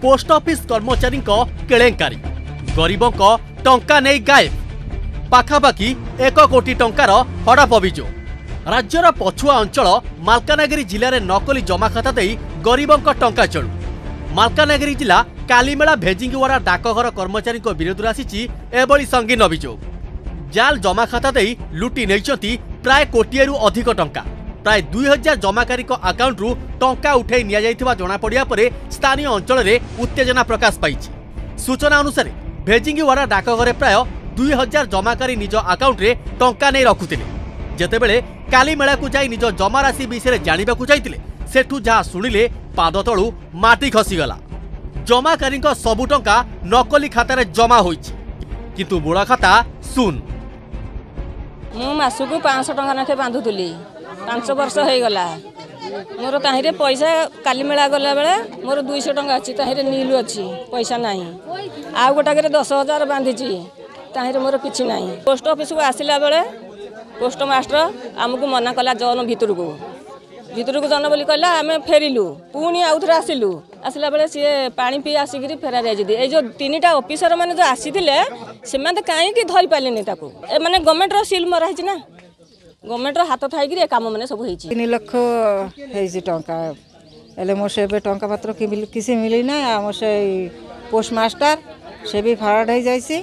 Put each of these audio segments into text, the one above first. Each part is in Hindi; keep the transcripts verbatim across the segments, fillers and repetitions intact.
पोस्ट ऑफिस कर्मचारी केलेंकारी गरीबों टंका नहीं गायब पाखापाखि एक कोटी टंकार हड़प अभियोग। राज्यर पछुआ अंचल मालकानगिरी जिले में नकली जमा खाता दे गरीबों टंका चलू। मालकानगिरी जिला कालीमेला भेजिंगवाड़ा डाकघर कर्मचारी विरोध आसी एभली संगीन अभियोग। जाल जमा खाता दे लुटी नहीं प्राय कोटिए अधिक टंका। प्राय दुई हजार जमाकारी आकाउंट रु टंका उठाई निया जना पड़ा पर स्थानीय अंचल में उत्तेजना प्रकाश पाई। सूचना अनुसार भेजिंगवाड़ा डाकघर प्राय दुई हजार जमाकारी निज आकाउंट रे टंका नहीं रखुतिले। जेतेबेले कालीमेला को जाई निज जमा राशि विषय जानिबा को जाइतिले सेठू जहा सुनिले पाद तळु माटी खसीगला। जमाकारी सबु टंका नकली खातार जमा होइछि किंतु मूल खाता सुन। मु मासुकु पाँच सौ टंका नाखे बांधुली पांच वर्ष हो गला। मोर ताहिरे पैसा कालीमेला गला बेले मोर दुई सौ टंका अच्छी ताहिरे नीलू अच्छी पैसा नहीं। आ गोटाके दस हजार बांधीची ताहिरे मोर किछि नहीं। पोस्ट ऑफिस को आसिला बेले पोस्ट मास्टर आमको मना कला जन भितर को भितर को जन बोली कहला आमे फेरिलु पुणी आउ थरे आसिलु आसिला बेले सी पानी पी आसिक फेरार ए जो तीन टा ऑफिसर माने जो आसीथिले से माने काहे कि धरि पालेनी ताको ए माने गवर्नमेंट रो सील मरा हिची ना गवर्नमेंट रो हाथ थाई कि काम माने सब होईची। तीन लाख हेजी टंका एले मोर से टंका पत्र किसी मिली ना आम से पोस्ट मास्टर से भी फराड हो जाइसी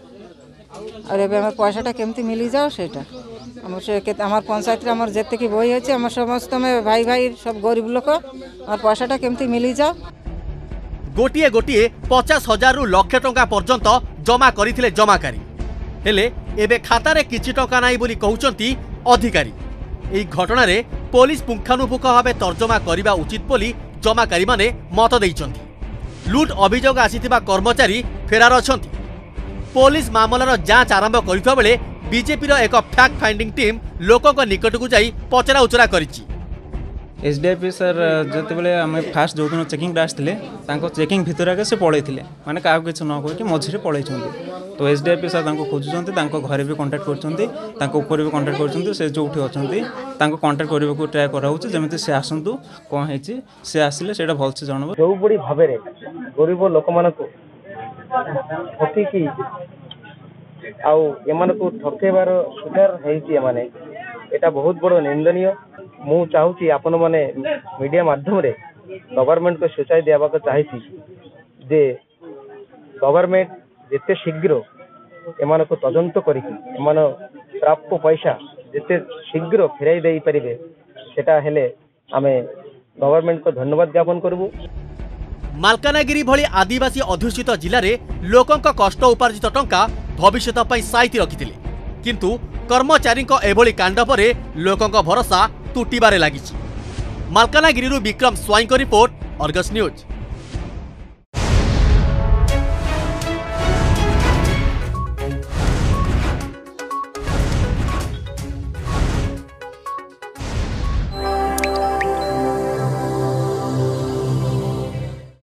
और एबे हमर पैसाटा केमती मिली जाओ सेटा हमर से के हमर पंचायत रे हमर जत्ते की बही अछि हमर समस्त में भाई भाई सब गरीब लोक हमर पैसाटा केमती मिली जाओ। गोटिए गोटिए पचास हजार रु लक्ष टंका पर्यंत जमा करिथिले जमाकारी हेले एबे खाता रे किछि टंका नाही बोली कहउचंती अधिकारी। एई घटना रे पुलिस पुंखानुपुंख भाबे तर्जमा करिबा उचित बोली जमाकारी माने मत देइचंती। लूट अभियोग आसीथिबा कर्मचारी फेरार अछंती। पुलिस मामलार जांच आरंभ करिथबा बेले बीजेपी एक फैक्ट फाइंडिंग टीम लोकों निकट को जाई पचरा उचरा करिछि। एसडीएफपी सर जिते बले आम फास्ट जो दिन चेकिंग आसते चेकिंग भितर आगे से पड़े माने क्या किसी न कह मझे पड़े तो एसडीएफपी सर खोजुंट घरे भी कंटाक्ट कर भी कंटाक्ट कर जो अच्छा कंटाक्ट करने को ट्राए कराऊँ से आसतु कौन है सी आसिले से भलसे जनब जो बड़ी भाव गरीब लोक मान ठकिकी आम को ठकेबार शिकार होने एटा बहुत बड़ निंदनीय। मु चाहूँगी आपण मैंने मीडिया माध्यम रे गवर्नमेंट को सूचाई देवा चाहिए जे गवर्नमेंट जिते शीघ्र एमान को तदंत करिक प्राप्त पैसा जिते शीघ्र फेराई दे पारिबे सेटा हेले आमे गवर्नमेंट को धन्यवाद ज्ञापन करबू। मालकानगिरी भली आदिवासी अध्युषित जिले में लोकों कष्ट उपार्जित टंका भविष्यत पई साइति रखिथिले किंतु कर्मचारी एभली कांड पर लोकों भरोसा तुटिबारे लागिछि। Malkangiri Vikram Swain report Argus news.